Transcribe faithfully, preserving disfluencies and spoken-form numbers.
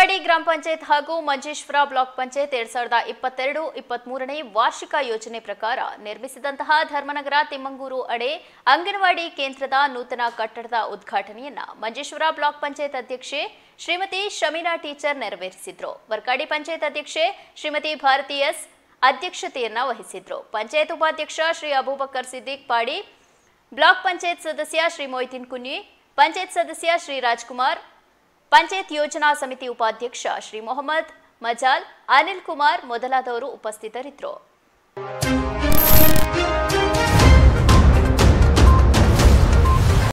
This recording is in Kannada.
ಅಂಗನವಾಡಿ ಗ್ರಾಮ ಪಂಚಾಯತ್ ಹಾಗೂ ಮಂಜೇಶ್ವರ ಬ್ಲಾಕ್ ಪಂಚಾಯತ್ ಎರಡ್ ಸಾವಿರದ ಇಪ್ಪತ್ತೆರಡು ಇಪ್ಪತ್ಮೂರನೇ ವಾರ್ಷಿಕ ಯೋಜನೆ ಪ್ರಕಾರ ನಿರ್ಮಿಸಿದಂತಹ ಧರ್ಮನಗರ ತಿಮ್ಮಂಗೂರು ಅಡೆ ಅಂಗನವಾಡಿ ಕೇಂದ್ರದ ನೂತನ ಕಟ್ಟಡದ ಉದ್ಘಾಟನೆಯನ್ನ ಮಂಜೇಶ್ವರ ಬ್ಲಾಕ್ ಪಂಚಾಯತ್ ಅಧ್ಯಕ್ಷೆ ಶ್ರೀಮತಿ ಶಮೀನಾ ಟೀಚರ್ ನೆರವೇರಿಸಿದ್ರು. ವರ್ಕಾಡಿ ಪಂಚಾಯತ್ ಅಧ್ಯಕ್ಷೆ ಶ್ರೀಮತಿ ಭಾರತಿ ಎಸ್ ಅಧ್ಯಕ್ಷತೆಯನ್ನ ವಹಿಸಿದ್ರು. ಪಂಚಾಯತ್ ಉಪಾಧ್ಯಕ್ಷ ಶ್ರೀ ಅಬೂಬಕರ್ ಸಿದ್ದಿಕ್ ಪಾಡಿ, ಬ್ಲಾಕ್ ಪಂಚಾಯತ್ ಸದಸ್ಯ ಶ್ರೀ ಮೊಯ್ತೀನ್ ಕುನ್ನಿ, ಪಂಚಾಯತ್ ಸದಸ್ಯ ಶ್ರೀ ರಾಜ್ಕುಮಾರ್, ಪಂಚಾಯತ್ ಯೋಜನಾ ಸಮಿತಿ ಉಪಾಧ್ಯಕ್ಷ ಶ್ರೀ ಮೊಹಮ್ಮದ್ ಮಜಾಲ್, ಅನಿಲ್ ಕುಮಾರ್ ಮೊದಲಾದವರು ಉಪಸ್ಥಿತರಿದ್ದರು.